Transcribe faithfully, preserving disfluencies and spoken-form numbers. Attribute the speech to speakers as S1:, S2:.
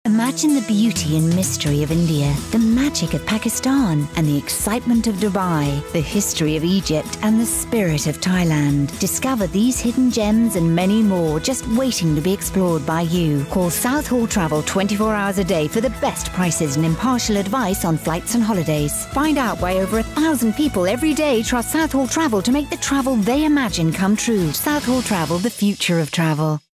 S1: Imagine the beauty and mystery of India, the magic of Pakistan, and the excitement of Dubai, the history of Egypt, and the spirit of Thailand. Discover these hidden gems and many more just waiting to be explored by you. Call Southall Travel twenty-four hours a day for the best prices and impartial advice on flights and holidays. Find out why over a thousand people every day trust Southall Travel to make the travel they imagine come true. Southall Travel, the future of travel.